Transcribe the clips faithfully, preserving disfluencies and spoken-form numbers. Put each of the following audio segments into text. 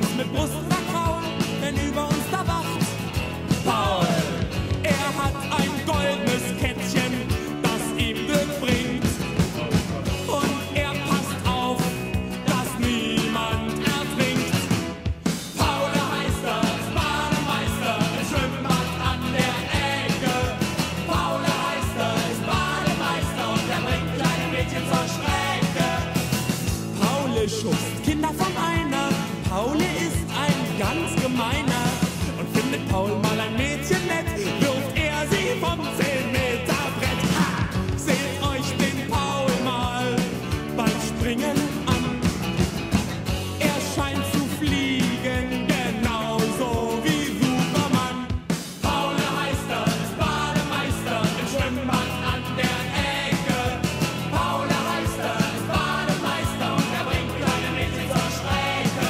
uns mit Brust verkrauen, wenn über uns da wacht Paul. Er hat ein goldenes Kettchen, das ihm Glück bringt. Und er passt auf, dass niemand ertrinkt. Paul heißt er, ist Bademeister im Schwimmbad an der Ecke. Paul heißt er, ist Bademeister und er bringt kleine Mädchen zur Strecke. Paul schubst Kinder vom Einer, Paul ist ein ganz gemeiner. Und findet Paul mal ein Mädchen nett, wirft er sie vom zehn Meter Brett. Ha! Seht euch den Paul mal beim Springen an. Er scheint zu fliegen, genauso wie Superman. Paul heißt er, ist Bademeister im Schwimmbad an der Ecke. Paul heißt er, ist Bademeister und er bringt kleine Mädchen zur Strecke.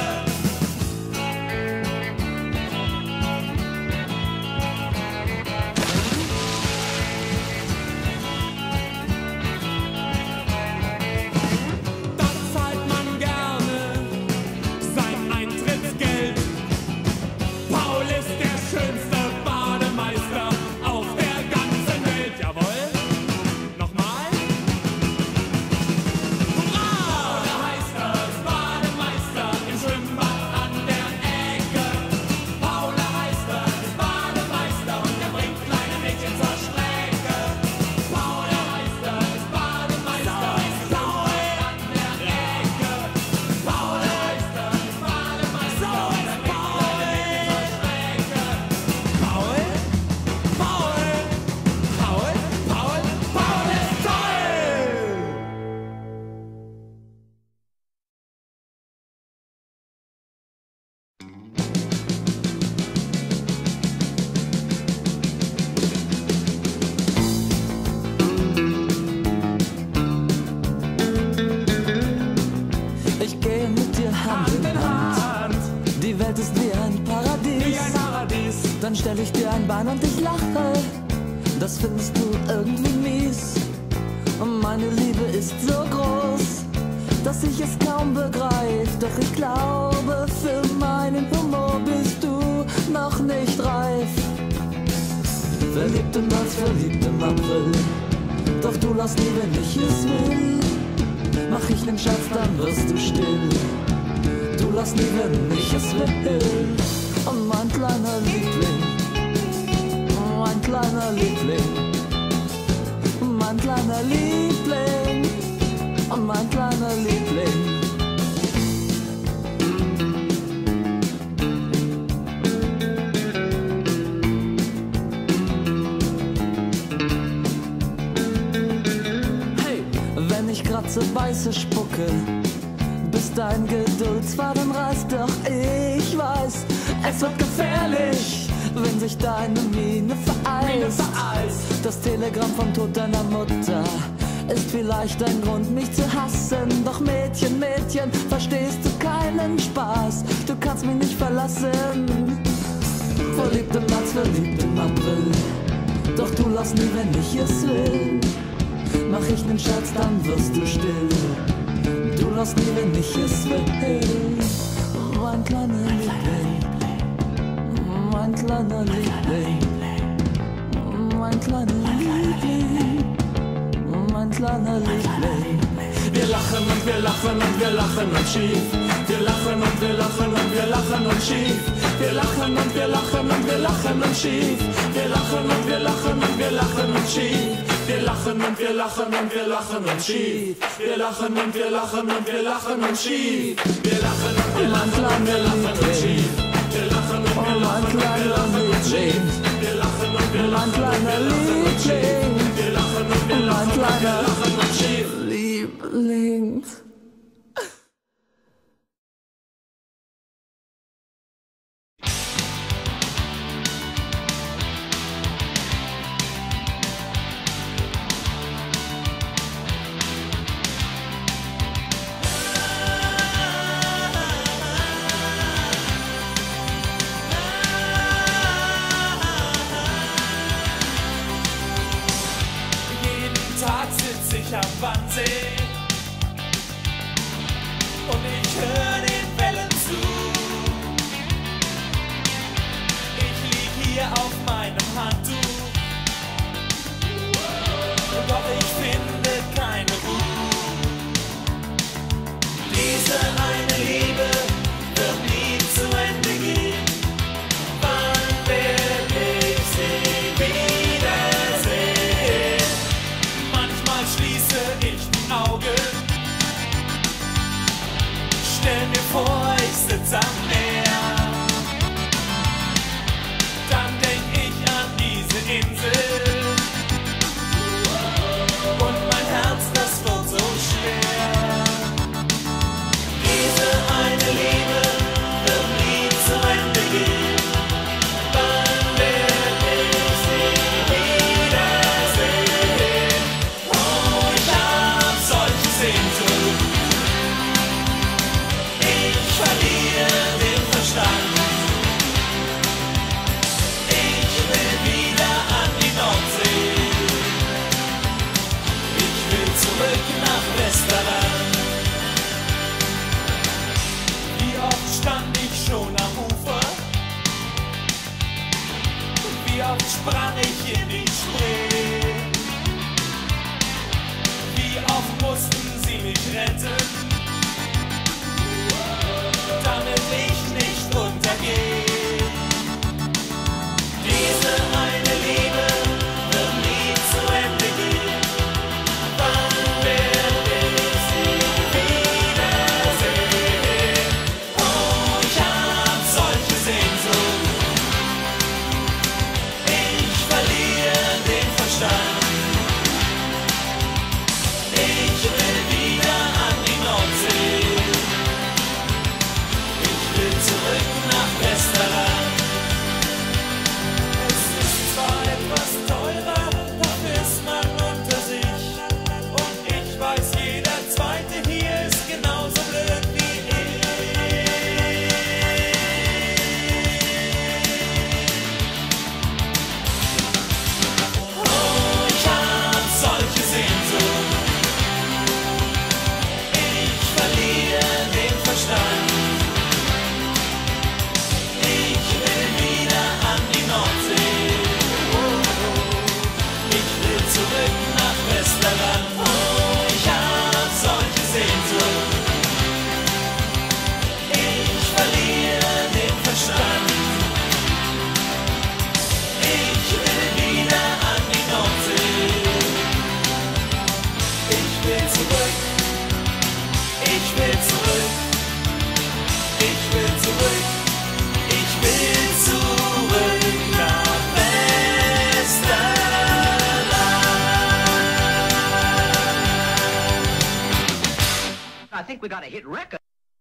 Da zahlt man gerne sein Eintrittsgeld. Paul ist der schönste Bademeister auf der ganzen Welt. Jawohl. Nochmal. Hurra! Paul heißt er, ist Bademeister im Schwimmbad an der Ecke. Paul heißt er, ist Bademeister und er bringt kleine Mädchen zur Strecke. Paul heißt er, ist Bademeister im Schwimmbad an der Ecke. Paul heißt er, ist Bademeister und er bringt kleine Mädchen zur Strecke. Paul, Paul, Paul, Paul, Paul ist toll! Ich gehe mit dir Hand in Hand. Die Welt ist wie ein Paradies. Wie ein Paradies. Dann stell ich dir ein Bein und ich lache. Das findest du irgendwie mies. Und meine Liebe ist so groß, dass ich es kaum begreif. Doch ich glaube, für meinen Humor bist du noch nicht reif. Verliebt im März, verliebt im April. Doch du lass nie, wenn ich es will. Mach ich nen Scherz, dann wirst du still. Du lass nie, wenn ich es will. Und mein kleiner Liebling, mein kleiner Liebling, mein kleiner Liebling, mein kleiner Liebling. Hey, wenn ich kratze, beiße, spucke, bis dein Geduldsfaden reißt. Doch ich weiß, es wird gefährlich, wenn sich deine Miene vereist. Das Telegramm vom Tod deiner Mutter ist vielleicht ein Grund, mich zu hassen. Doch Mädchen, Mädchen, verstehst du keinen Spaß? Du kannst mich nicht verlassen. Verliebt im März, verliebt im April. Doch du lass nie, wenn ich es will. Mach ich nen Scherz, dann wirst du still. Du lass nie, wenn ich es will. Mein kleiner Liebling, mein kleiner Liebling, mein kleiner Liebling, mein kleiner Liebling. Wir lachen und wir lachen und wir lachen und schief. Wir lachen und wir lachen und wir lachen und schief. Wir lachen und wir lachen und wir lachen und schief. Wir lachen und wir lachen und wir lachen und schief. Wir lachen und wir lachen und wir lachen und schief. Wir lachen und wir lachen und wir lachen und schief. Wir lachen und wir lachen und wir lachen und schief. Wir lachen und wir lachen und wir lachen und schief. Wir lachen und wir lachen und wir lachen und schief. Wir lachen und wir lachen und wir lachen und schief. Liebling. Jeden Tag sitz ich am Wannsee schon am Ufer. Wie oft sprang ich in die Spree. Wie oft mussten sie mich retten, damit ich nicht untergehe. Diese eine Liebe wird nie zu Ende gehen. Wann werde ich sie wiedersehen? Oh, ich hab solche Sehnsucht. Ich verliere den Verstand. Ich will wieder an die Nordsee. Ich will zurück nach Westerland. Es ist zwar etwas teurer, dafür ist man unter sich. Und ich weiß, jeder Zweite hier ist genauso blöd wie ich. Oh, ich hab solche Sehnsucht. Ich verliere den Verstand. Ich will wieder an die Nordsee. Ich will zurück nach Westerland. Oh, ich hab solche Sehnsucht. Ich verliere den Verstand. Ich will wieder an die Nordsee. Ich will zurück. Ich will zurück. Ich will zurück. Ich will zurück nach Westerland. I think we got a hit record.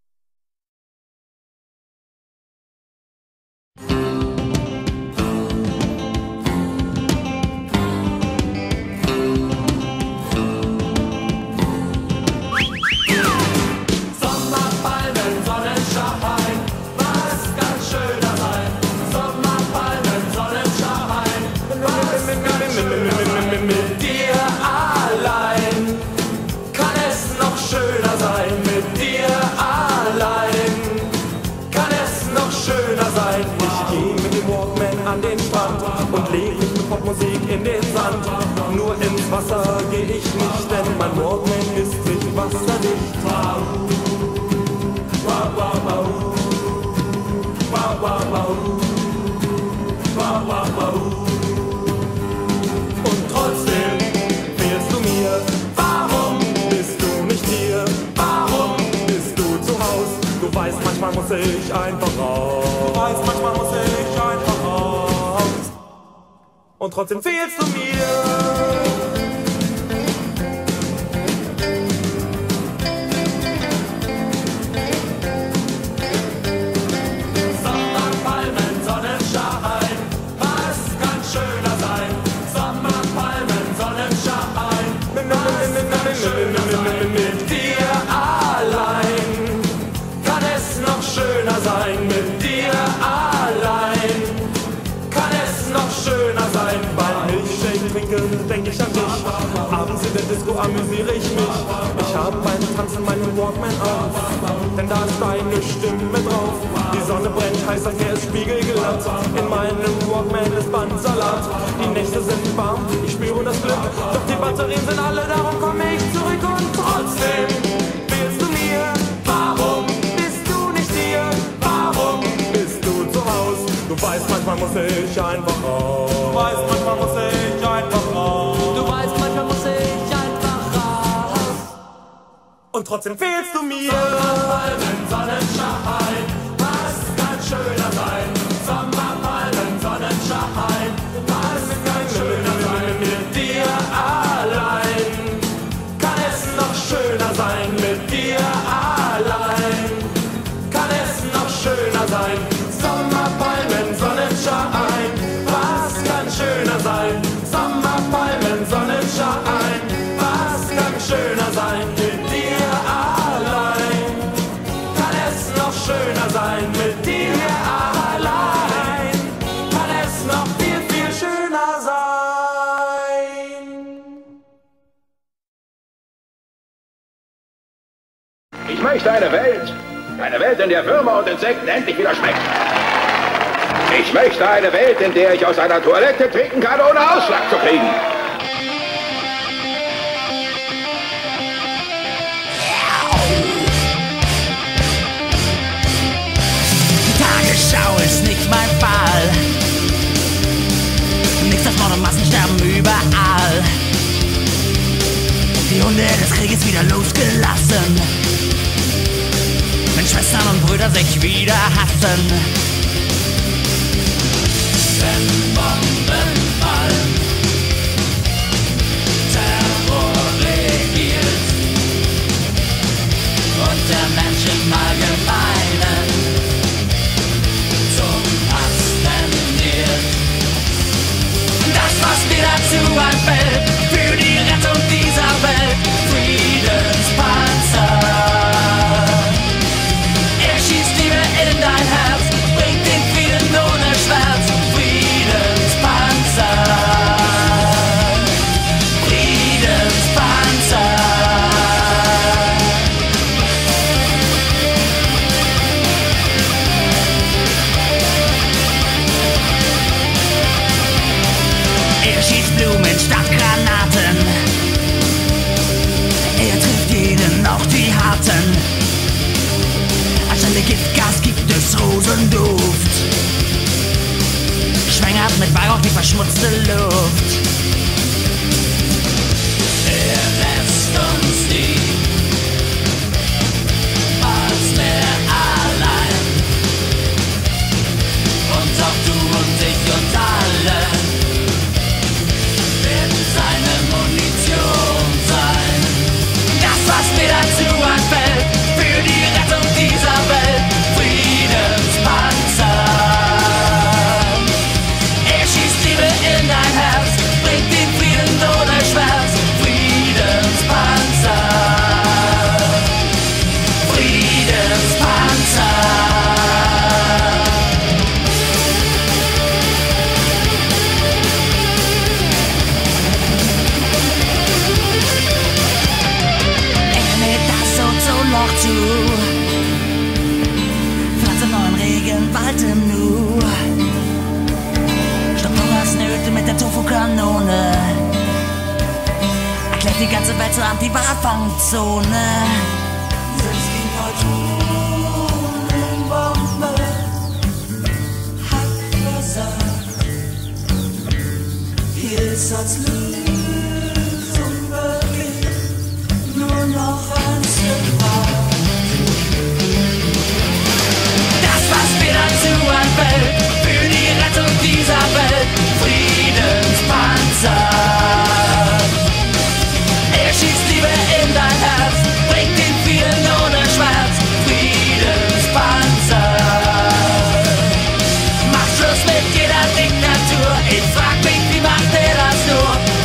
Sommerpalmen, Sonnenschein, was kann schöner sein? Sommerpalmen, Sonnenschein, was kann schöner sein? Mit dir allein kann es noch schöner sein. Mit dir allein kann es noch schöner sein. Ich geh mit dem Walkman an den Strand und leg mich mit Popmusik in den Sand. Nur ins Wasser geh ich nicht, denn mein Walkman ist nicht wasserdicht. Wow, wow, wow, wow. Wow, wow, wow. Wow, wow, wow. Und trotzdem fehlst du mir. Warum bist du nicht hier? Warum bist du zu Haus? Du weißt, manchmal muss ich einfach raus. Du weißt, manchmal muss ich einfach raus. Und trotzdem fehlst du mir. Sommerpalmen, Sonnenschein, was kann schöner sein? Sommerpalmen, Sonnenschein, was kann schöner sein? Mit dir allein kann es noch schöner sein. Mit dir allein kann es noch schöner sein. Beim Milchshake trinken, denk ich an dich. Abends in der Disco amüsiere ich mich. Ich hab beim Tanzen meinen Walkman auf, denn da ist deine Stimme drauf. Die Sonne brennt heiß, als wäre es spiegelglatt. In meinem Walkman ist Bandsalat. Die Nächte sind warm, ich spüre das Glück. Doch die Batterien sind alle, darum komme ich zurück. Und trotzdem fehlst du mir. Warum bist du nicht hier? Warum bist du zu Haus? Du weißt, manchmal muss ich einfach raus. Du weißt, manchmal muss ich einfach raus. Du weißt, manchmal muss ich einfach raus. Und trotzdem fehlst du mir. Sommerpalmen, Sonnenschein, was kann schöner sein? Sommerpalmen, Sonnenschein, was kann schöner sein? Mit dir allein kann es noch schöner sein. Mit dir allein kann es noch schöner sein. Sommerpalmen, Sonnenschein, was kann schöner sein? Sommerpalmen, Sonnenschein, was kann schöner sein? Mit dir allein kann es noch schöner sein. Welt, in der Würmer und Insekten endlich wieder schmecken. Ich möchte eine Welt, in der ich aus einer Toilette trinken kann, ohne Ausschlag zu kriegen. Die Tagesschau ist nicht mein Fall. Nichts als Mord und Massensterben überall. Die Hunde des Krieges wieder losgelassen. Wenn Schwestern und Brüder sich wieder hassen. Wenn Bomben fallen, Terror regiert und der Mensch im Allgemeinen zum Hass tendiert. Das, was mir dazu einfällt, für die Rettung dieser Welt, Friedenspanzer. Er schießt Liebe in dein Herz, bringt den Frieden ohne Schmerz. Friedenspanzer, Friedenspanzer. Er schießt Blumen statt Granaten. Er trifft jeden, auch die Harten. Anstelle Giftgas gibt es Rosenduft. Schwängert mit Weihrauch die verschmutzte Luft. Er lässt uns nie als mehr allein. Und auch du und ich und alle werden seine Munition sein. Das, was mir dazu einfällt, für die Rettung dieser Welt, Friedenspanzer. Er schießt Liebe in dein Herz, bringt den Frieden ohne Schmerz. Friedenspanzer, Friedenspanzer. Noch zu Pflanze neuen Regenwald im Nu. Stopp Hungersnöte mit der Tofu-Kanone. Erklärt die ganze Welt zur Anti-Walfangzone. Selbst die Neutronenbombe hat versagt. Hier ist als Lösung wirklich nur noch ein das, was mir dazu einfällt, für die Rettung dieser Welt, Friedenspanzer. Er schießt Liebe in dein Herz, bringt den Frieden ohne Schmerz, Friedenspanzer. Macht Schluss mit jeder Diktatur, ich frag mich, wie macht er das nur?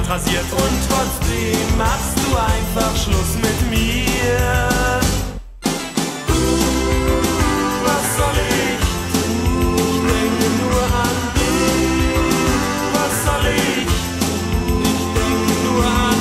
Hand rasiert. Und trotzdem machst du einfach Schluss mit mir. Was soll ich tun? Ich denke nur an dich. Was soll ich tun? Ich denke nur an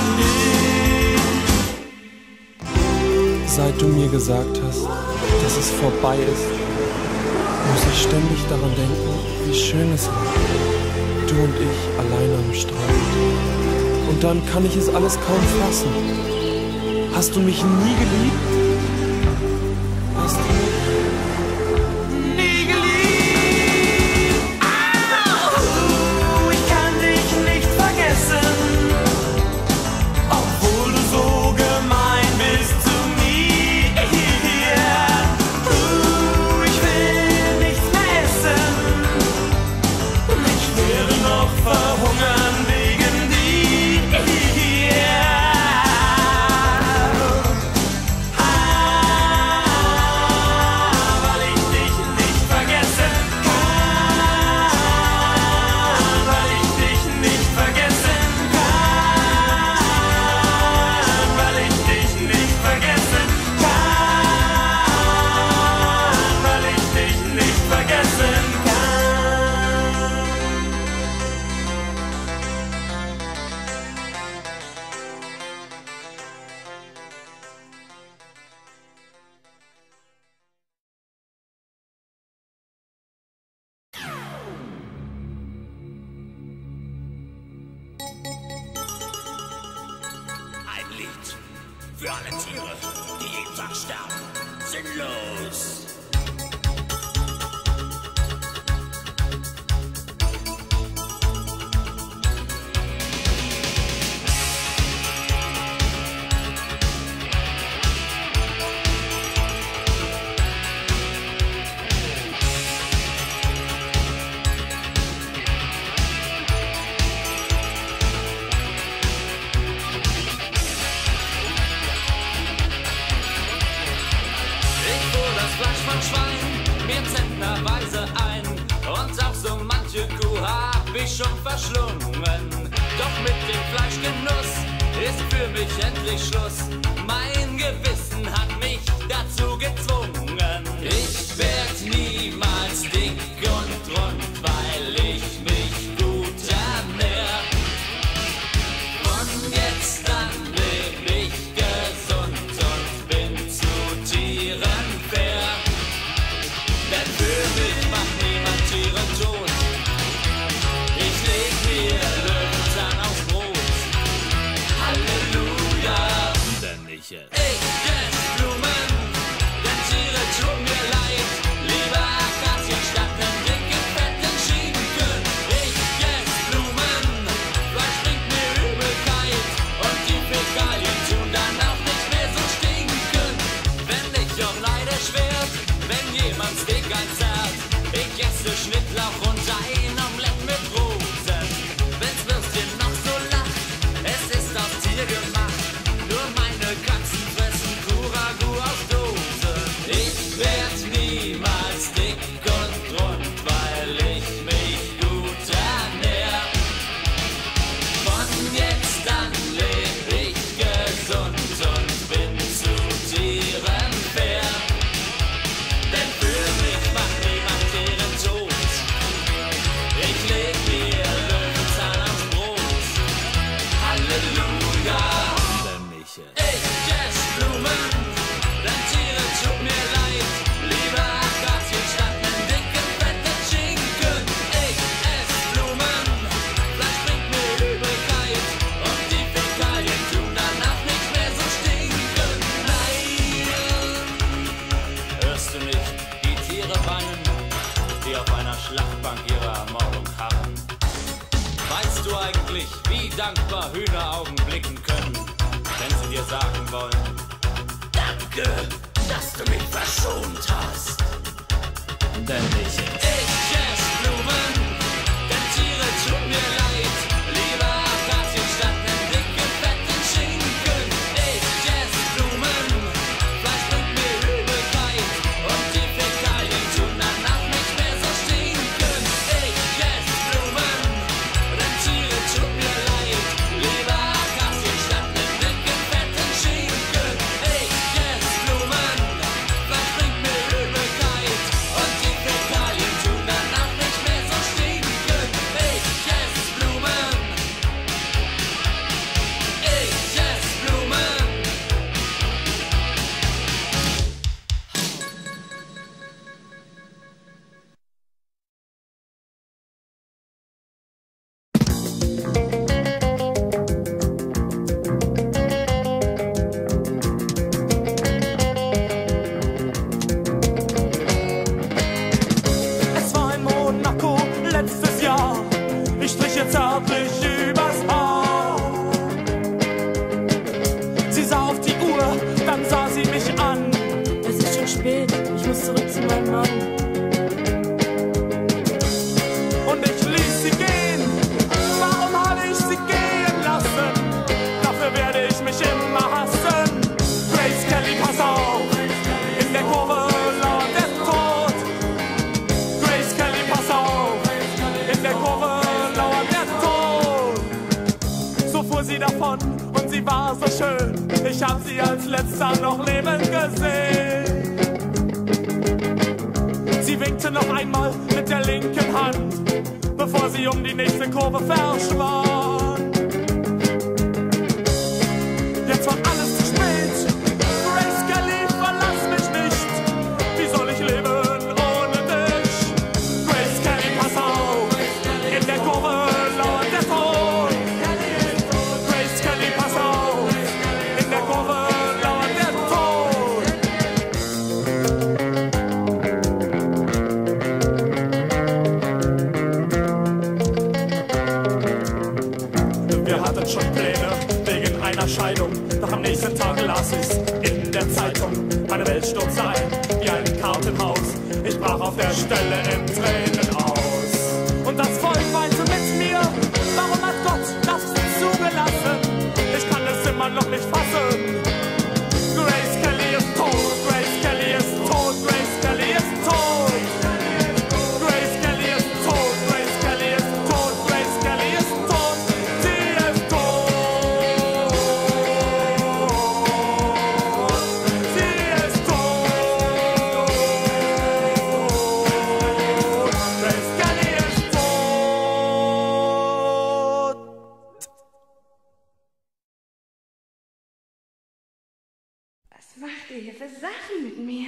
dich. Seit du mir gesagt hast, dass es vorbei ist, muss ich ständig daran denken, wie schön es war. Du und ich alleine am Strand. Und dann kann ich es alles kaum fassen. Hast du mich nie geliebt? Hast du mich nie geliebt? Oh, ich kann dich nicht vergessen, obwohl du so gemein bist zu mir. Oh, ich will nichts mehr essen. Ich werde noch verhungern wegen dir. Weil ich dich nicht vergessen kann. Weil ich dich nicht vergessen kann. Weil ich dich nicht vergessen kann. Weil ich dich nicht vergessen kann. Ein Lied für alle Tiere, die jeden Tag sterben. Sinnlos. Ich fuhr das Fleisch von Schwein mir zentnerweise ein und auch so manche Kuh hab ich schon verschlungen. Doch mit dem Fleischgenuss ist für mich endlich Schluss. Mein Gewissen hat mich dazu gezwungen. Ich werd niemals dick und rund, weil ich mich gut ernähr. Von jetzt an leb ich gesund und bin zu Tieren fair. Denn für mich macht niemand Tiere tot. Ich leg mir Löwenzahn aufs Brot. Halleluja. Denn ich es. Ich ess Blumen, denn Tiere tun mir leid. Lieber Akazien statt nen dicken, fetten Schinken. Ich ess Blumen, Fleisch bringt mir Übelkeit. Und die Fäkalien tun dann auch nicht mehr so stinken. Wenn ich auch neidisch werd, wenn jemand Steak einzerrt. Ich esse Schnittlauch und ein Omelett mit Rosen. Wenn's Würstchen noch so lacht, es ist aus Tier gemacht. Nur meine Katzen fressen Kuragu aus Dose. Ich werd niemals dick und rund, weil ich mich gut ernähr. Von jetzt an leb ich gesund und bin zu Tieren fair. Denn für mich macht niemand Tiere tot. Ich leg mir Löwenzahn aufs Brot. Halleluja. Denn ich es. Ich ess Blumen, denn Tiere tut mir leid. Lieber Akazien statt nen dicken, fetten Schinken. Ich ess Blumen, Fleisch bringt mir Übelkeit. Und die Fäkalien tun danach nicht mehr so stinken. Nein, hörst du nicht die Tiere weinen, die auf einer Schlachtbank ihre Ermordung harren? Weißt du eigentlich, wie dankbar Hühneraugen blicken können, wenn sie dir sagen wollen: Danke, dass du mich verschont hast. Denn ich es. Ich ess Blumen, denn Tiere tun mir leid. Lieber Akazien statt nen dicken, fetten Schinken. Ich ess Blumen, Fleisch bringt mir Übelkeit. Und die Fäkalien tun danach nicht mehr so stinken. Ich ess Blumen, denn Tiere tun mir leid. mich an. Es ist schon spät, ich muss zurück zu meinem Mann. Und ich ließ sie gehen. Warum habe ich sie gehen lassen? Dafür werde ich mich immer hassen. Grace Kelly, pass auf, in der Kurve lauert der Tod. Grace Kelly, pass auf, in der Kurve lauert der Tod. So fuhr sie davon und sie war so schön. Ich hab sie als letzter noch lebend gesehen. Sie winkte noch einmal mit der linken Hand, bevor sie um die nächste Kurve verschwand. Jetzt war alles zu spät. Grace Kelly, verlass mich nicht. Wie soll ich leben ohne dich? Grace Kelly, pass auf, in der Kurve lauert der Tod. Grace Kelly, pass auf, in der Kurve lauert der Tod. Wir hatten schon Pläne wegen einer Scheidung, doch am nächsten Tag las ich's in der Zeitung. Meine Welt stürzte ein wie ein Kartenhaus. Ich brach auf der Stelle in Tränen aus. Und das Volk weinte mit mir. Warum hat Gott das zugelassen? Ich kann es immer noch nicht fassen. Grace Kelly ist tot, Grace Kelly ist tot, Grace Kelly ist tot. Grace Kelly ist tot, Grace Kelly ist tot, Grace Kelly ist tot. Sie ist tot. Sie ist tot. Grace Kelly ist tot. Was macht ihr hier für Sachen mit mir?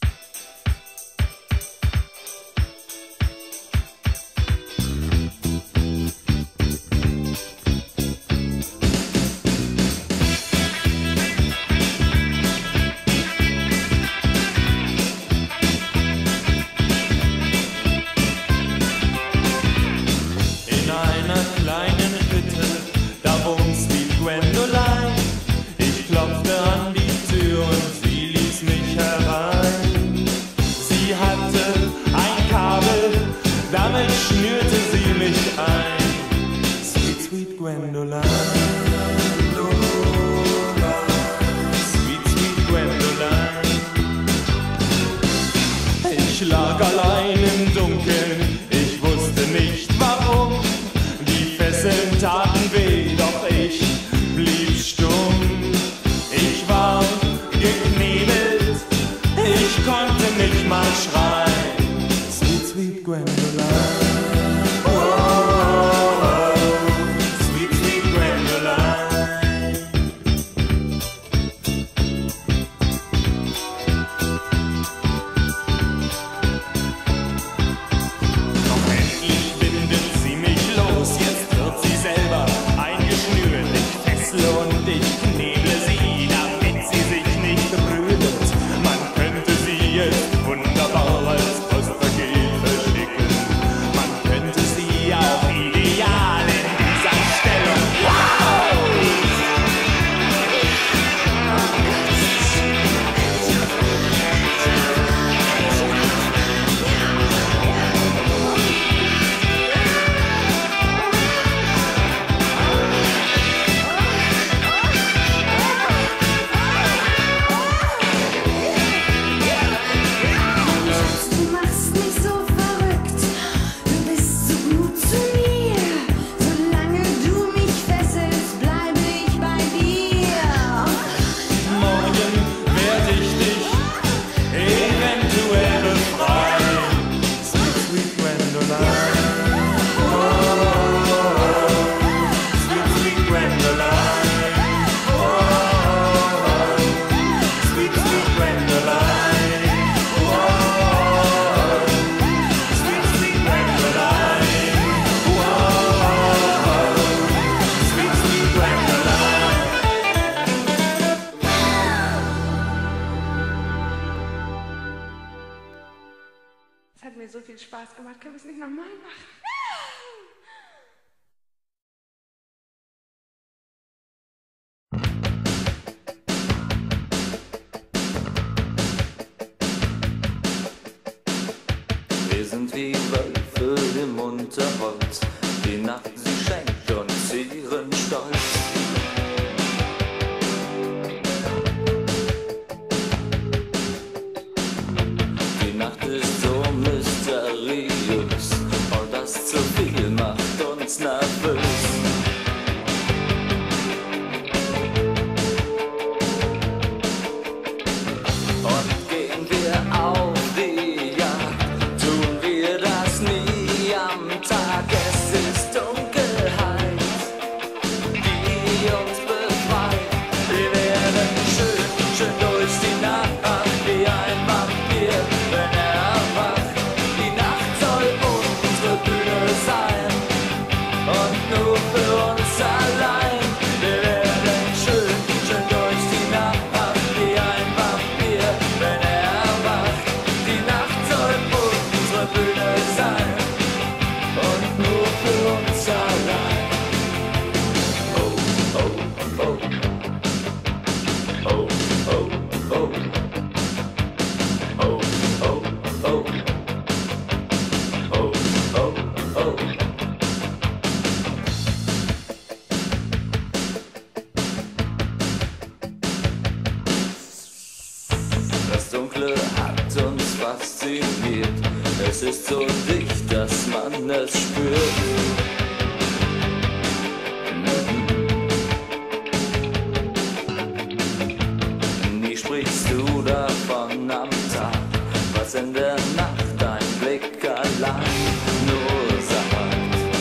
In einer kleinen Hütte, da wohnt Sweet Gwendoline. Ich klopfte an die Tür und sie ließ mich herein. Sie hatte ein Kabel, damit schnürte sie mich ein. Sweet, sweet Gwendoline. Sweet, sweet Gwendoline. Ich lag allein im Dunkeln, ich wusste nicht warum. Die Fesseln taten weh, doch ich blieb stumm. Ich war geknebelt, ich konnte nicht mal schreien. Sweet, sweet Gwendoline. Oh, oh, oh. Sweet, sweet Gwendoline. Doch endlich bindet sie mich los, jetzt wird sie selber eingeschnürt. Ich fessle und ich kneble sie, damit sie sich nicht rührt. Man könnte sie jetzt wunderbar als Postergeld verschicken. Man könnte sie auch ideal in dieser Stellung. Wow! Du machst mich so verrückt. Du bist so gut zu mir. Solange du mich fesselst, bleibe ich bei dir. Morgen werd ich dich eventuell befreien. Sweet, sweet Gwendoline. Oh, oh, oh. Sweet, sweet Gwendoline. Oh, oh, oh. Sweet, sweet Gwendoline. Oh, oh, oh. Sweet, sweet Gwendoline. Oh, oh, oh. Sweet, sweet Gwendoline. Es hat mir so viel Spaß gemacht. Können wir es nicht nochmal machen? sind wie Wölfe im Unterholz. Die Nacht, sie schenkt uns ihren Stolz. Die Nacht ist so mysteriös und das zu viel macht uns nervös. Das Dunkle hat uns fasziniert. Es ist so dicht, dass man es spürt. Nie sprichst du davon am Tag, was in der Nacht dein Blick allein nur sagt.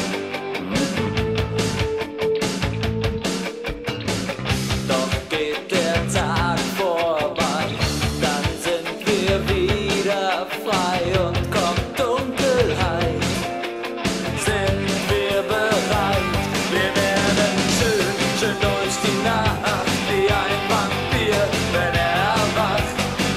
Doch geht der Tag vorbei, dann sind wir wieder frei und kommt Dunkelheit. Sind wir bereit? Wir werden schön, schön durch die Nacht, wie ein Vampir, wenn er erwacht.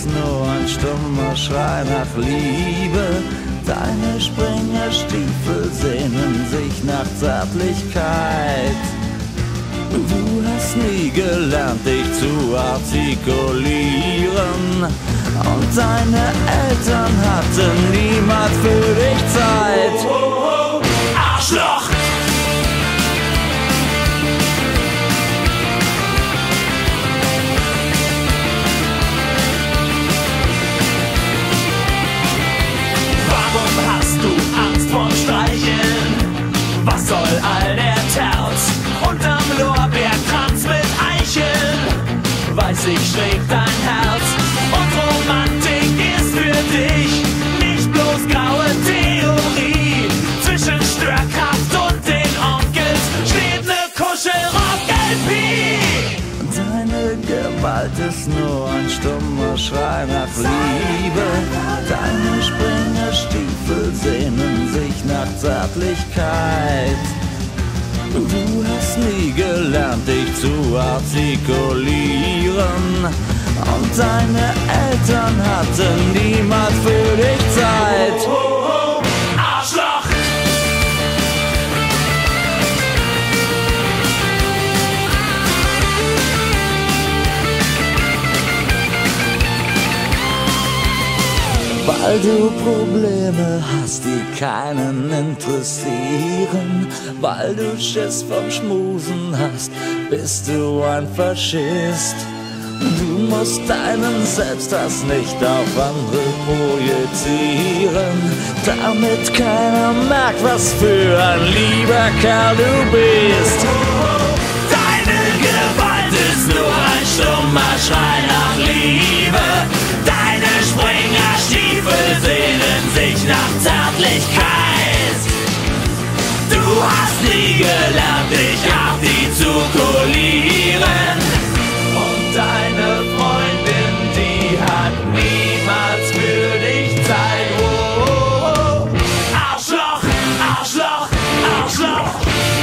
ist nur ein stummer Schrei nach Liebe. Deine Springerstiefel sehnen sich nach Zärtlichkeit. Du hast nie gelernt, dich zu artikulieren. Und deine Eltern hatten niemals für dich Zeit. Oh, oh, oh. Arschloch! Warum hast du Angst vorm Streicheln? Was soll all der Terz? Unterm Lorbeerkranz mit Eicheln weiß ich, schlägt dein Herz. Und Romantik ist für dich nicht bloß graue Theorie. Zwischen Störkraft und den Onkels steht ne Kuschelrock-L P. Deine Gewalt ist nur ein stummer Schrei nach Liebe. Deine Springerstiefel sehnen sich nach Zärtlichkeit. Du hast nie gelernt, dich zu artikulieren. Und deine Eltern hatten niemals für dich Zeit. Oh, oh, oh. Arschloch! Weil du Probleme hast, die keinen interessieren. Weil du Schiss vom Schmusen hast, bist du ein Faschist. Du musst deinen Selbsthass nicht auf andere projizieren, damit keiner merkt, was für ein lieber Kerl du bist. Deine Gewalt ist nur ein stummer Schrei nach Liebe. Deine Springerstiefel sehnen sich nach Zärtlichkeit. Du hast nie gelernt, dich artikulieren. Und deine Freundin, die hat niemals für dich Zeit. Oh, oh, oh. Arschloch, Arschloch, Arschloch.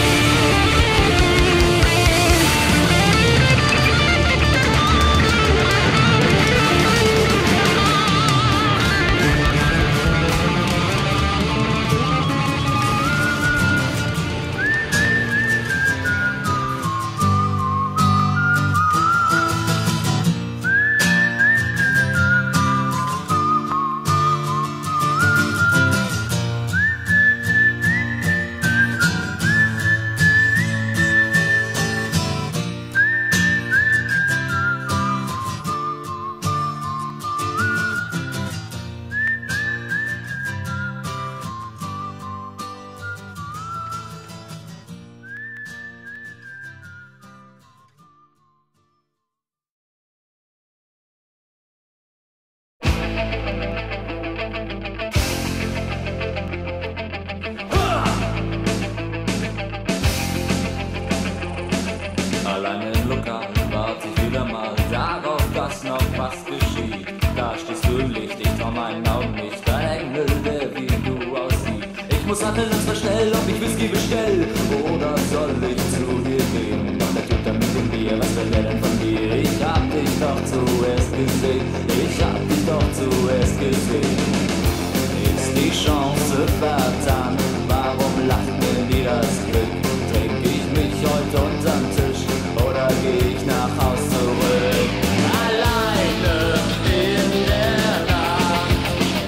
Alleine im Lokal warte ich wieder mal darauf, dass noch was geschieht. Da stehst du im Licht, ich trau meinen Augen nicht, dein Engel, der wie du aussieht. Ich muss handeln, das war schnell, ob ich Whisky bestell oder soll ich zu dir gehen? Doch der Typ da mit dem Bier, was will der denn von dir? Ich hab dich doch zuerst gesehen, ich hab dich doch zuerst gesehen. Ist die Chance vertan, warum lacht mir nie das Glück? Trink ich mich heute unterm Tisch oder geh ich nach Haus zurück? Alleine in der Nacht,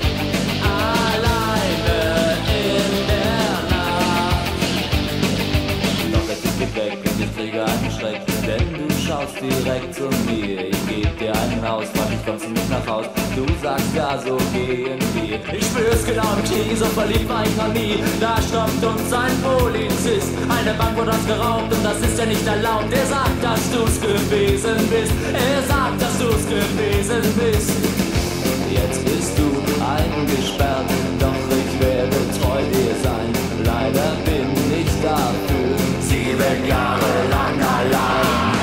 alleine in der Nacht. Doch der Typ geht weg und ich kriege einen Schreck, denn du schaust direkt zu mir. Ich geb dir einen Haus, frag ich, kommst du nicht nach Haus? Du sagst ja, so gehen wir. Ich spür's genau im Knie, so verliebt war ich noch nie. Da stoppt uns ein Polizist, eine Bank wurde uns geraubt und das ist ja nicht erlaubt. Er sagt, dass du's gewesen bist, er sagt, dass du's gewesen bist. Jetzt bist du eingesperrt, doch ich werde treu dir sein. Leider bin ich dafür sieben Jahre lang allein.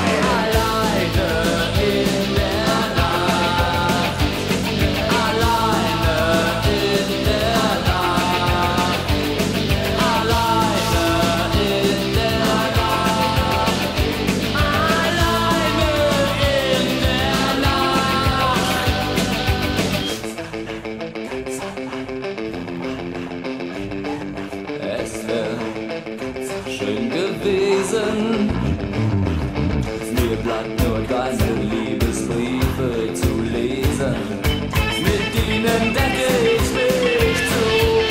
gewesen. Mir bleibt nur deine Liebesbriefe zu lesen. Mit ihnen decke ich mich zu.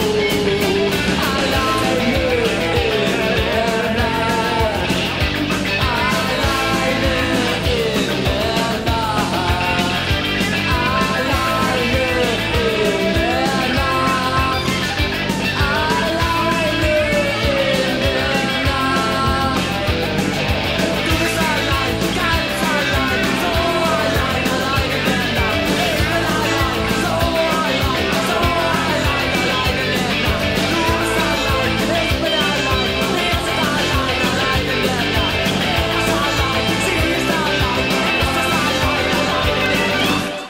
Alleine in der Nacht. Alleine in der Nacht. Alleine in der Nacht. Alleine in der Nacht. Du bist allein, ganz allein, so allein, allein in der Nacht. Ich bin allein, so allein, so allein, allein in der Nacht. Du bist allein, ich bin allein, wir sind allein, allein in der Nacht. Er ist allein, sie ist allein, es ist allein, allein in der Nacht.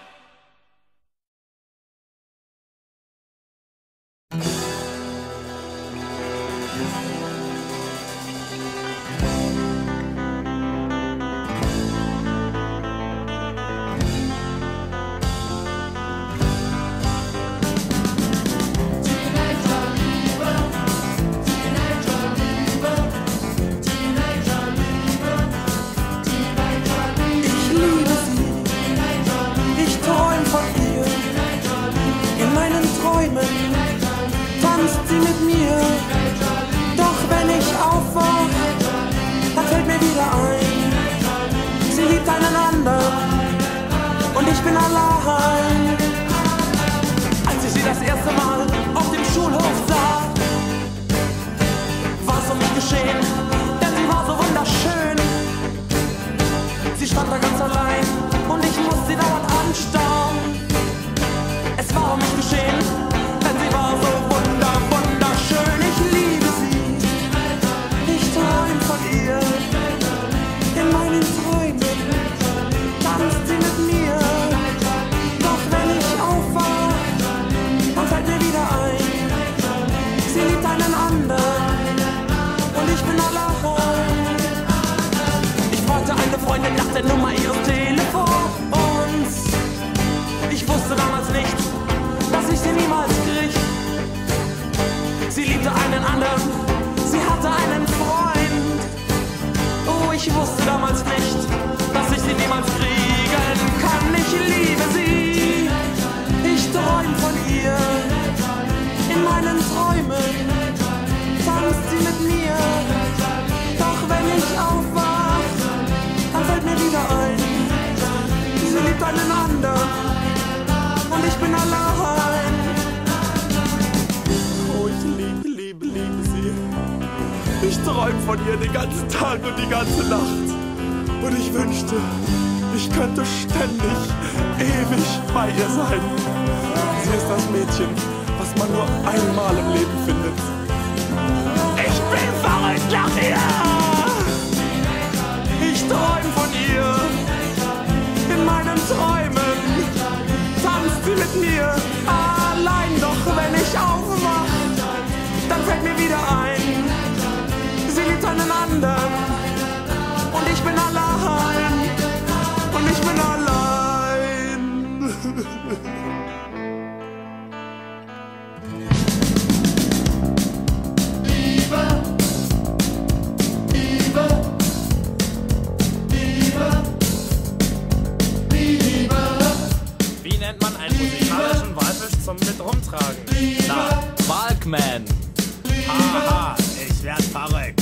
Ich liebe sie, ich träum von ihr. In meinen Träumen tanzt sie mit mir. Doch wenn ich aufwach, dann fällt mir wieder ein, sie liebt einen anderen und ich bin allein. Als ich sie das erste Mal auf dem Schulhof sah, war es um mich geschehen, denn sie war so wunderschön. Sie stand da ganz allein und ich musste sie dauernd anstarren. Es war um mich geschehen, denn sie war so wunder, wunderschön. Ich liebe sie, ich träum von ihr. In meinen Träumen tanzt sie mit mir. Doch wenn ich aufwach, dann fällt mir wieder ein, sie liebt einen anderen und ich bin allein. Ich fragte eine Freundin nach der Nummer ihres Telefons. Ich wusste damals nicht, dass ich sie niemals krieg. Sie liebte einen anderen, sie hatte einen Freund. Oh, ich wusste damals nicht, dass ich sie niemals kriegen kann. Ich liebe sie, ich träum von ihr. In meinen Träumen tanzt sie mit mir. Doch wenn ich aufwach, dann fällt mir wieder ein, sie liebt einen anderen und ich bin allein. Oh, ich liebe, liebe, liebe sie. Ich träum von ihr den ganzen Tag und die ganze Nacht. Und ich wünschte, ich könnte ständig, ewig bei ihr sein. Sie ist das Mädchen, was man nur einmal im Leben findet. Ich bin verrückt nach ihr. Ich träum von ihr. In meinen Träumen tanzt sie mit mir. Allein doch, wenn ich aufwach, dann fällt mir wieder ein, sie liebt einen anderen und ich bin allein. Und ich bin allein. Wie nennt man einen musikalischen Walfisch zum mit rumtragen? Na, Walkman. haha, ich werd verrückt.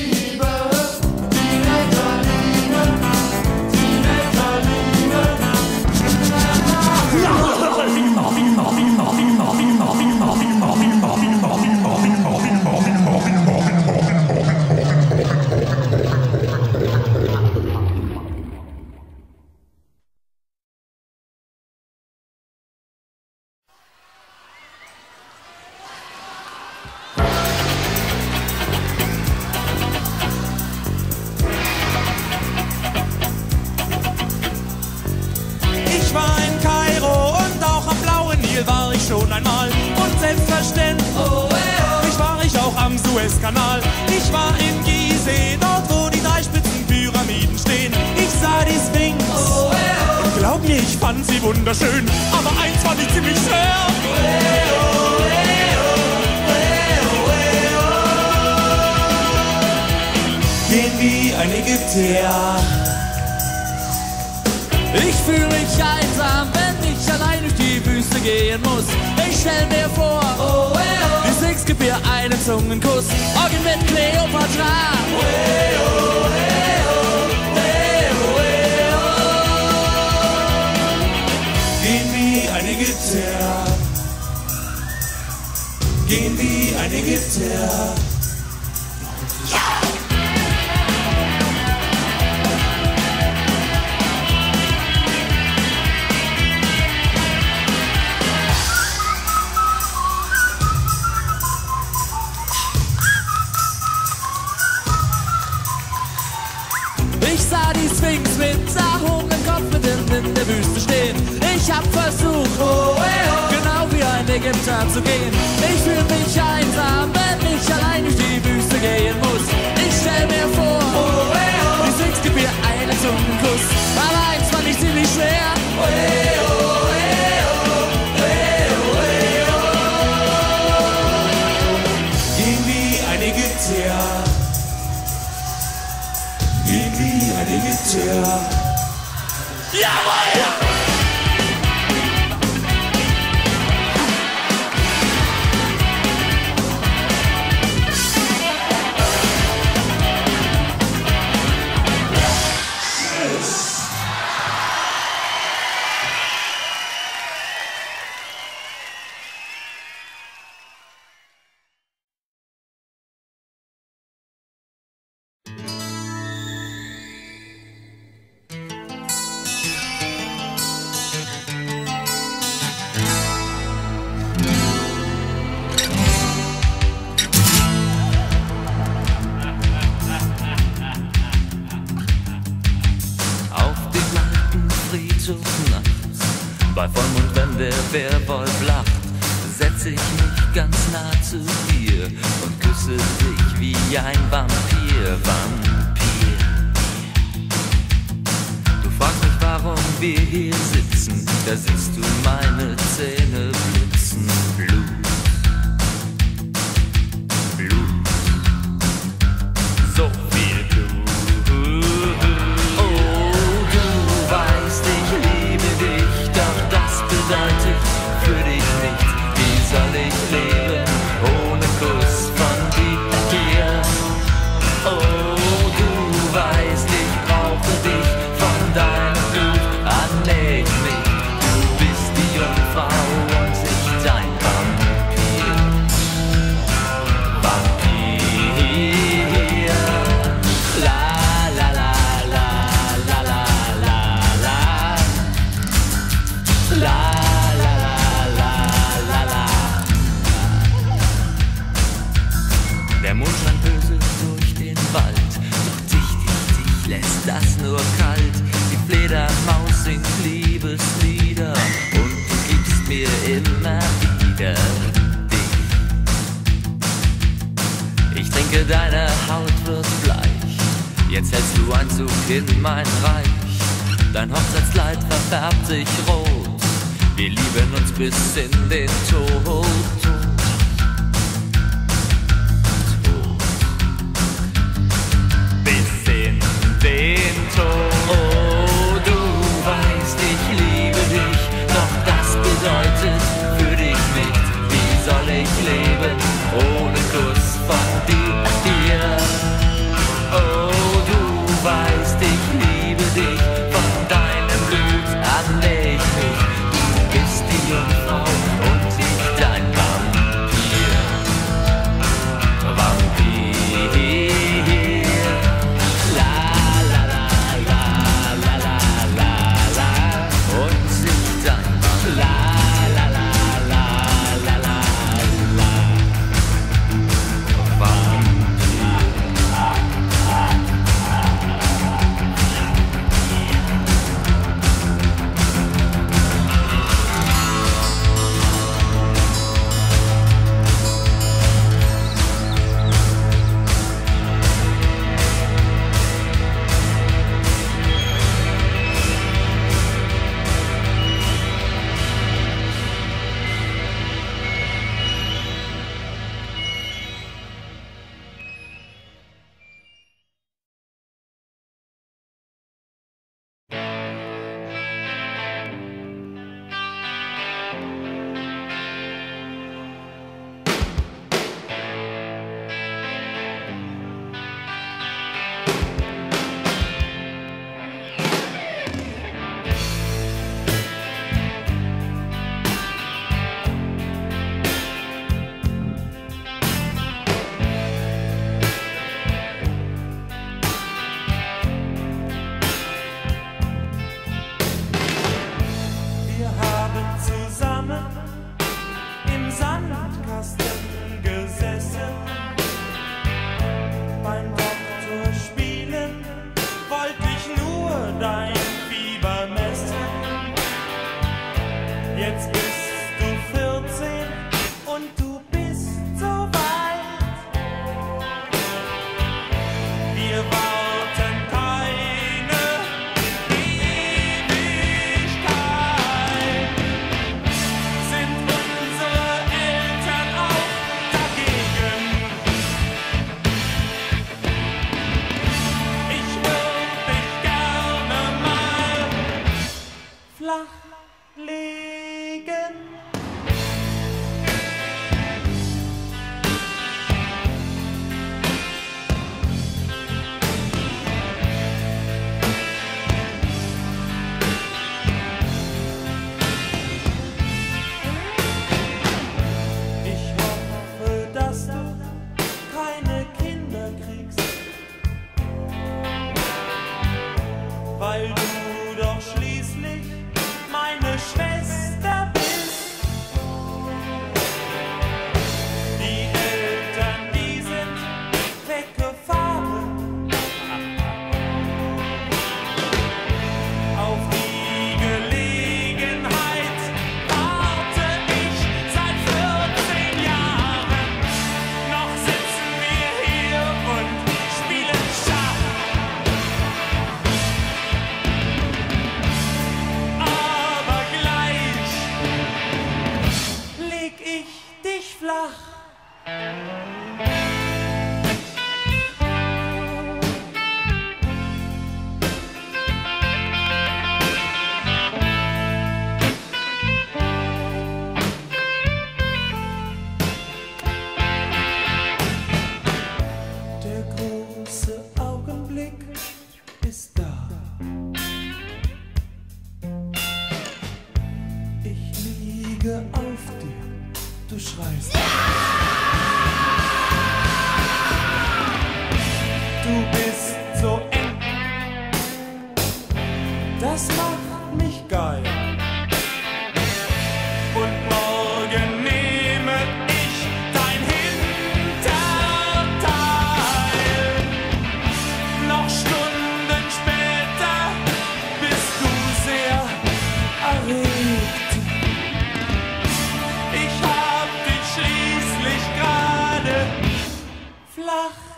Ich war in Kairo und auch am blauen Nil war ich schon einmal. Und selbstverständlich ich war ich auch am Suezkanal. Ich war in Gizeh, dort wo die drei spitzen Pyramiden stehen. Ich sah die Sphinx und glaub mir, ich fand sie wunderschön. Aber eins fand ich ziemlich schwer. her. Ich fühle mich einsam, wenn ich allein durch die Wüste gehen muss. Ich stell mir vor, oh, oh, oh. Die Six gibt mir einen Zungenkuss. Orgel mit Cleopatra. Oh, oh, oh, oh, Gehen wie eine Gitarre. Gehen wie eine Gitarre. Ich sah die Sphinx mit erhobenem Kopf mitten in der Wüste stehen. Ich hab versucht, oh, oh, oh. genau wie ein Ägypter zu gehen. Ich fühl mich einsam, wenn ich allein durch die Wüste gehen muss. Ich stell mir vor, oh, oh, oh. Die Sphinx gibt mir einen Zungenkuss. Aber eins fand ich ziemlich schwer. Oh, oh, oh, oh, Gehen wie eine Gitarre. Gehen wie eine Gitarre. Jawohl! nachts, bei Vollmond, wenn der Werwolf lacht, setz ich mich ganz nah zu dir und küsse dich wie ein Vampir, Vampir. Du fragst mich, warum wir hier sitzen, da siehst du meine Zähne blitzen. Blut, Blut, so viel Blut. Bedeutet für dich nichts, wie soll ich leben ohne Kuss von dir? Oh, du weißt, ich brauche dich von deinem Blut, anleg mich, du bist die Jungfrau und ich dein Vampir. Vampir, la la la la la la la la la. Der Mond scheint böse durch den Wald, doch dich, dich, dich lässt das nur kalt. Die Fledermaus singt Liebeslieder und du gibst mir immer wieder dich. Ich trinke, deine Haut wird bleich, jetzt hältst du Einzug in mein Reich. Dein Hochzeitskleid verfärbt sich rot, wir lieben uns bis in den Tod. Den Tod. Oh, du weißt, ich liebe dich, doch das bedeutet für dich nicht. Wie soll ich leben ohne Kuss von dir? Oh, du weißt, ich liebe dich, von deinem Blut anleg mich. Du bist die Jungfrau und ich dein Vampir.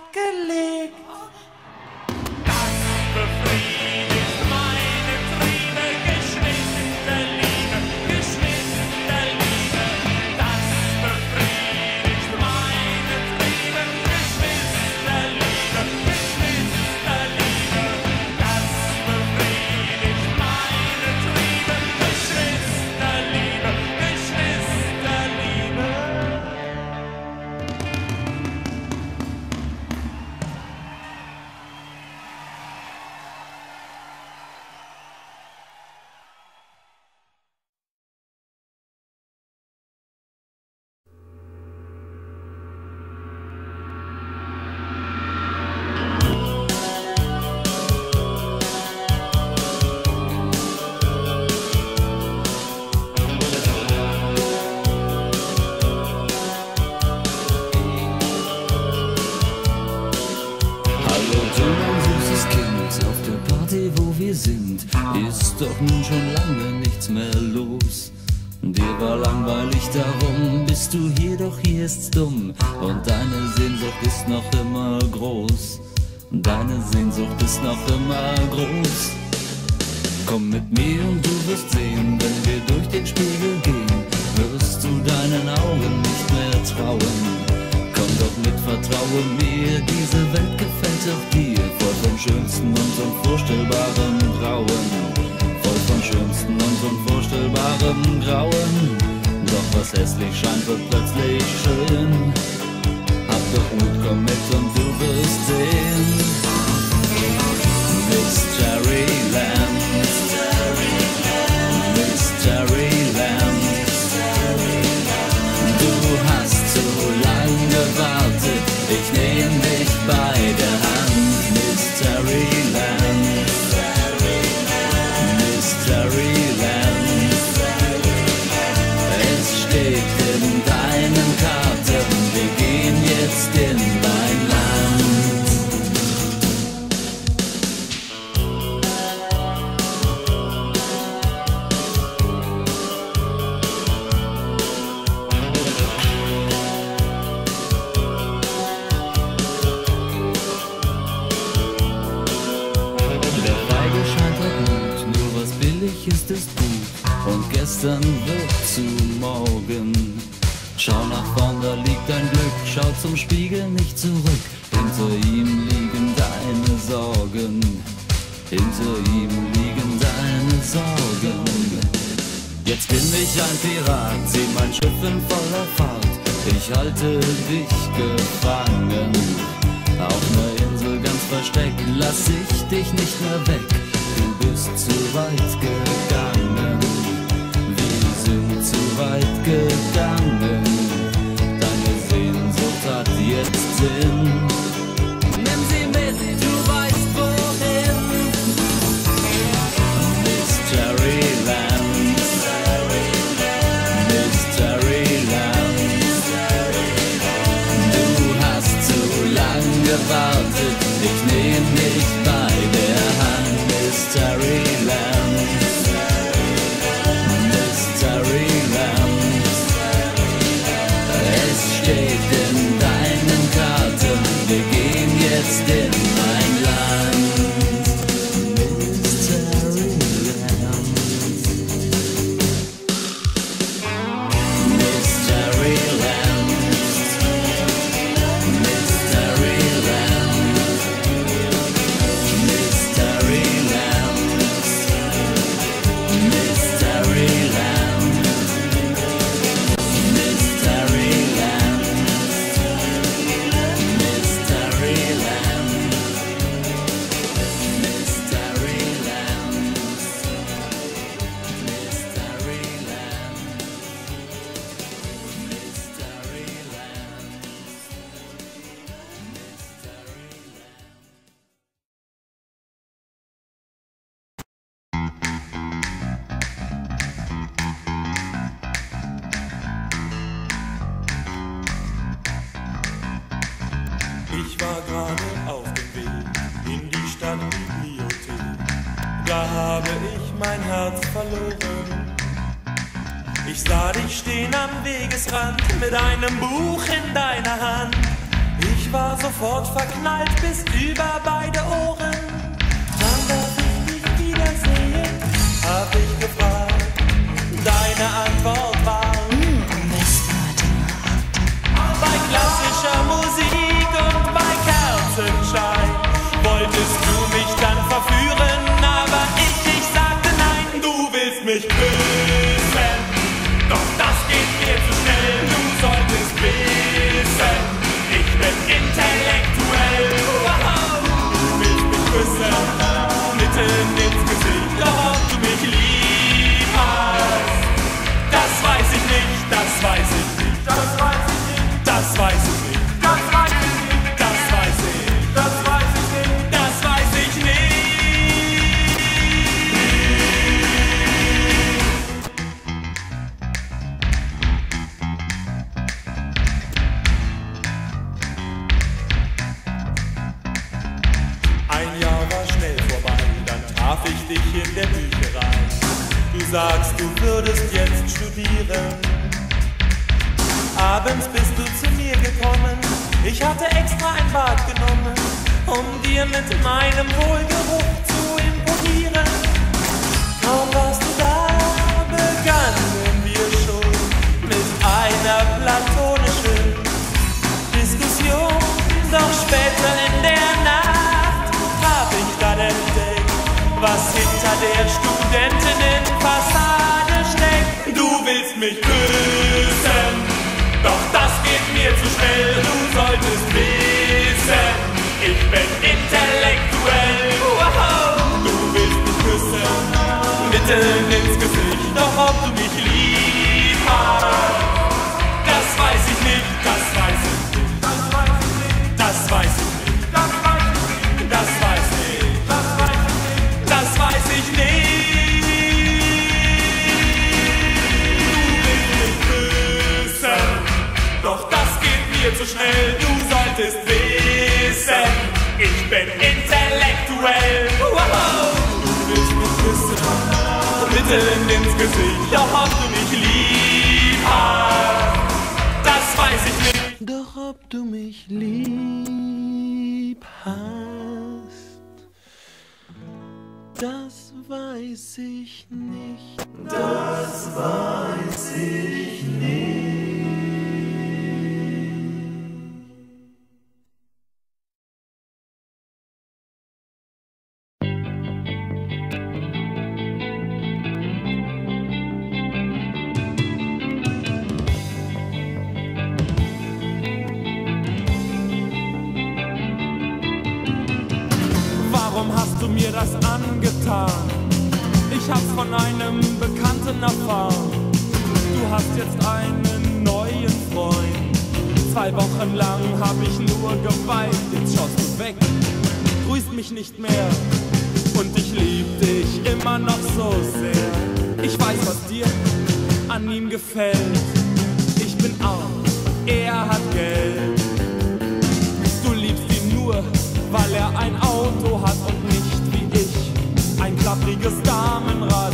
gelegt. Das befriedigt meine Triebe, Geschwisterliebe, Geschwisterliebe. Das befriedigt meine Triebe, Geschwisterliebe, Geschwisterliebe. Das befriedigt meine Triebe, Geschwisterliebe, Geschwisterliebe. Hallo du, mein süßes Kind, auf der Party, wo wir sind, ist doch nun schon lange nichts mehr los. Dir war langweilig, darum bist du hier, doch hier ist's dumm. Und deine Sehnsucht ist noch immer groß. Deine Sehnsucht ist noch immer groß. Komm mit mir und du wirst sehen, wenn wir durch den Spiegel gehen, wirst du deinen Augen nicht mehr trauen. Komm doch mit, vertraue mir, diese Welt gefällt auch dir, voll vom Schönsten und unvorstellbarem Grauen. Voll vom Schönsten und unvorstellbarem Grauen. Doch was hässlich scheint, wird plötzlich schön. Hab doch Mut, komm mit und du wirst sehen. Mysteryland, Mysteryland. Du hast so lang gewartet, ich nehm dich bei der Hand. Mysteryland, Mysteryland. Es steht in deinen Karten, wir gehen jetzt in dein Land. Der Feige scheint hat Mut, nur was billig ist, ist gut. Und gestern wird zu morgen. Schau nach vorn, da liegt dein Glück, schau zum Spiegel nicht zurück. Hinter ihm liegen deine Sorgen, hinter ihm liegen deine Sorgen. Jetzt bin ich ein Pirat, zieh mein Schiff in voller Fahrt. Ich halte dich gefangen, auf ner Insel ganz versteckt, lass ich dich nicht mehr weg. Du bist zu weit gegangen, wir sind zu weit gegangen. Deine Sehnsucht hat jetzt Sinn. Nimm sie mit, du weißt wohin. Mysteryland, Mysteryland. Du hast zu lang gewartet, ich nehm dich bei der Hand. Mysteryland, Mysteryland. Es steht in deinen Karten, wir gehen jetzt in mein Land. Mysteryland, Mysteryland, Mysteryland, Mysteryland, Mysteryland, Mysteryland, Mysteryland, Ich war gerade auf dem Weg in die Stadtbibliothek. Da habe ich mein Herz verloren. Ich sah dich stehen am Wegesrand mit einem Buch in deiner Hand. Ich war so sofort verknallt bis über beide Ohren. Wann darf ich dich wiedersehen? Hab ich gefragt. Deine Antwort war Hm, besten heute Nacht. bei klassischer Musik und bei Kerzenschein wolltest du mich dann verführen, aber ich, ich sagte nein. Du willst mich küssen, doch das geht mir zu schnell. Du solltest wissen, ich bin intellektuell. Wow. Du willst mich küssen, mitten ins Gesicht, doch ob du mich lieb hast, das weiß ich nicht, das weiß ich nicht, das weiß ich nicht, das weiß ich nicht, das weiß ich nicht, das weiß ich, das weiß ich nicht, das weiß ich nicht. Ein Jahr war schnell vorbei, dann traf ich dich in der Bücherei. Du sagst, du würdest jetzt studieren. Abends bist du zu mir gekommen, ich hatte extra ein Bad genommen, um dir mit meinem Wohlgeruch zu imponieren. Kaum warst du da, begannen wir schon mit einer platonischen Diskussion. Doch später in der Nacht hab ich dann entdeckt, was hinter der Studentinnenfassade steckt. Du willst mich küssen, doch das geht mir zu schnell. Du solltest wissen, ich bin intellektuell. Wow. Du willst mich küssen, mitten ins Gesicht, doch ob du mich lieb hast, das weiß ich nicht, das weiß ich nicht, das weiß ich nicht, das weiß ich nicht, das weiß ich nicht, das weiß ich nicht, das weiß ich nicht. Doch das geht mir zu schnell, du solltest wissen, ich bin intellektuell. Wow. Du willst mich küssen, mitten ins Gesicht, doch ob du mich lieb hast, das weiß ich nicht. Doch ob du mich lieb hast, das weiß ich nicht, das weiß ich nicht. Warum hast du mir das angetan? Ich hab's von einem Bekannten erfahren. Du hast jetzt einen neuen Freund. Zwei Wochen lang hab ich nur geweint. Jetzt schaust du weg, grüßt mich nicht mehr. Und ich lieb dich immer noch so sehr. Ich weiß, was dir an ihm gefällt. Ich bin arm, er hat Geld. Du liebst ihn nur, weil er ein Auto hat und nicht wie ich ein klappriges Damenrad.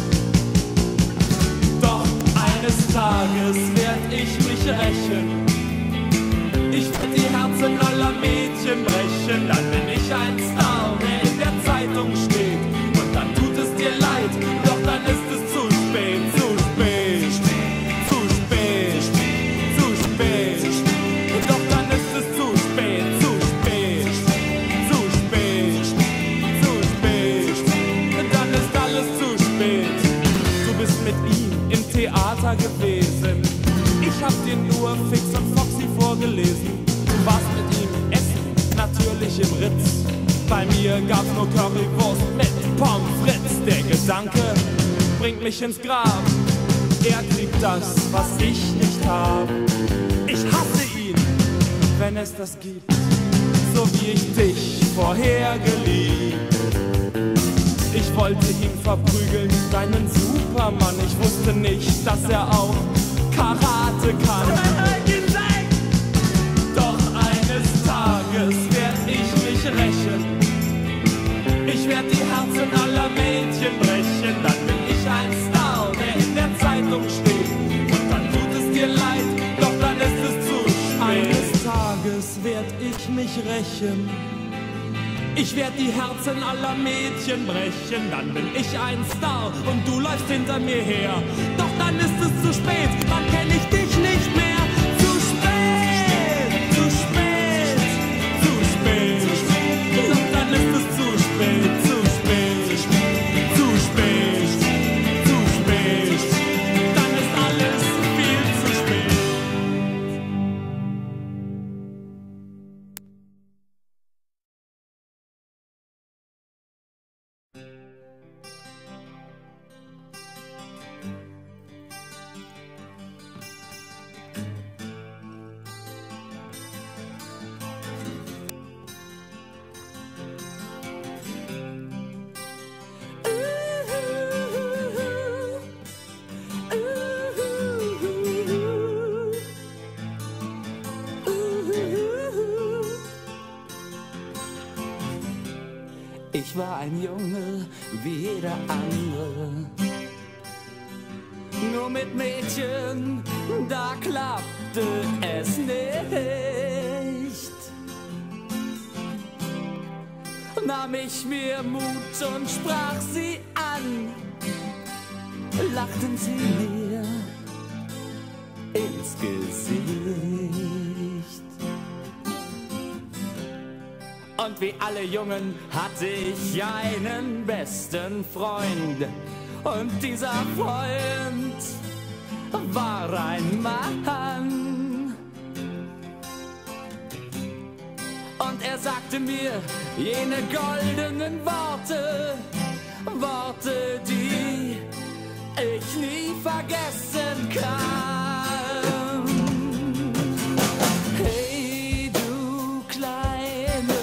Doch eines Tages werd ich mich rächen. Ich werd die Herzen aller Mädchen brechen. Dann bin ich ein Star, der in der Zeitung steht. Und dann tut es dir leid, doch dann ist es zu spät, zu spät, zu spät, zu spät. Doch dann ist es zu spät, zu spät, zu spät, zu spät. Dann ist alles zu spät. Du bist mit ihm im Theater gewesen. Ich hab dir nur Fix und Foxy vorgelesen. Du warst mit ihm essen, natürlich im Ritz. Bei mir gab's nur Currywurst mit Pommes frites. Der Gedanke bringt mich ins Grab. Er kriegt das, was ich nicht hab. Ich hasse ihn, wenn es das gibt, so wie ich dich vorher geliebt. Ich wollte ihn verprügeln, deinen Supermann. Ich wusste nicht, dass er auch Karate kann. Doch eines Tages werd ich mich rächen. Ich werd die Herzen aller Mädchen brechen. Dann bin ich ein Star, der in der Zeitung steht. Und dann tut es dir leid, doch dann ist es zu spät. Tages werd ich mich rächen. Ich werd die Herzen aller Mädchen brechen. Dann bin ich ein Star und du läufst hinter mir her. Doch dann ist es zu spät, dann kenn ich dich nicht mehr. Zu spät, zu spät, zu spät. Doch dann ist es zu spät, zu spät, zu spät, zu spät. Dann ist alles viel zu spät. Ich war ein Junge wie jeder andere. Nur mit Mädchen, da klappte es nicht. Nahm ich mir Mut und sprach sie an, lachten sie mir ins Gesicht. Und wie alle Jungen hatte ich einen besten Freund. Und dieser Freund war ein Mann. Und er sagte mir jene goldenen Worte, Worte, die ich nie vergessen kann. Hey, du kleine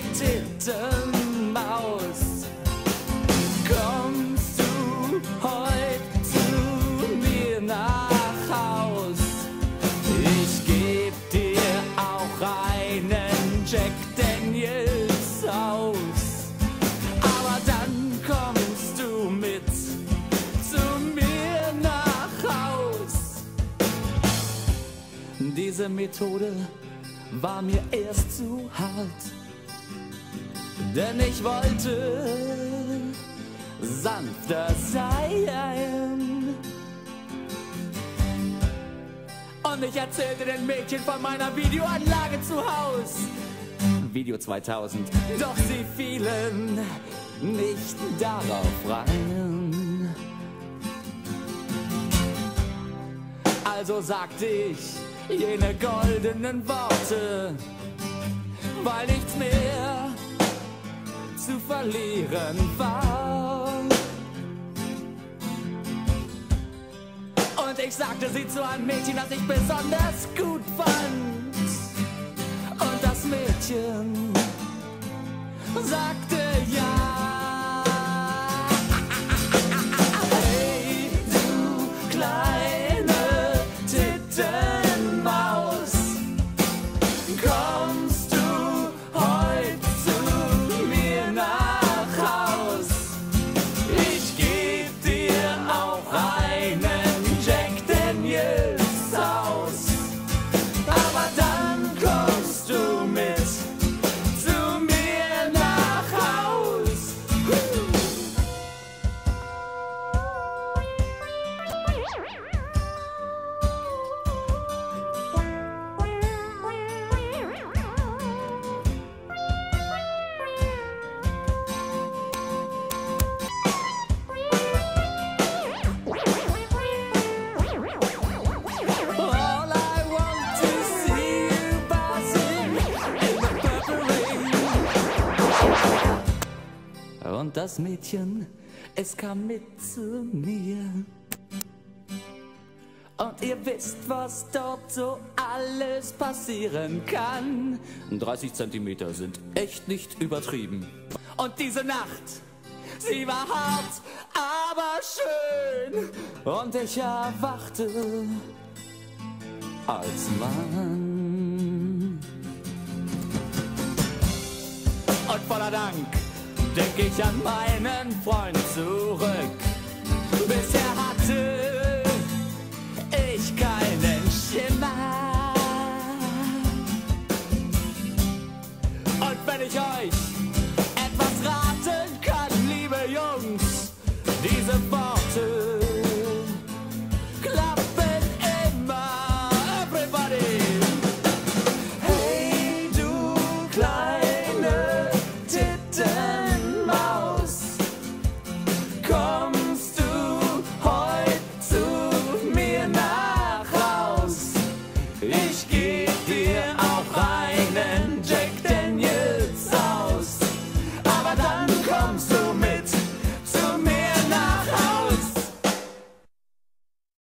Tittenmaus, kommst du heut zu mir nach Haus? Ich geb dir auch einen Jack Daniels aus, aber dann kommst du mit zu mir nach Haus. Diese Methode war mir erst zu hart, denn ich wollte sanfter sein. Und ich erzählte den Mädchen von meiner Videoanlage zu Haus. Video zweitausend, doch sie fielen nicht darauf rein. Also sagte ich jene goldenen Worte, weil nichts mehr zu verlieren war. Und ich sagte sie zu einem Mädchen, das ich besonders gut fand. Und das Mädchen sagte ja. Hey, du kleine Tittenmaus, kommst du heut zu mir nach Haus? Ich geb dir auch einen Jack Daniels aus, aber dann kommst du mit zu mir nach Haus. All I want to see you buzzing in the purple rain. Und das Mädchen, es kam mit zu mir. Und ihr wisst, was dort so alles passieren kann. dreißig Zentimeter sind echt nicht übertrieben. Und diese Nacht, sie war hart, aber schön. Und ich erwachte als Mann. Und voller Dank denk ich an meinen Freund zurück.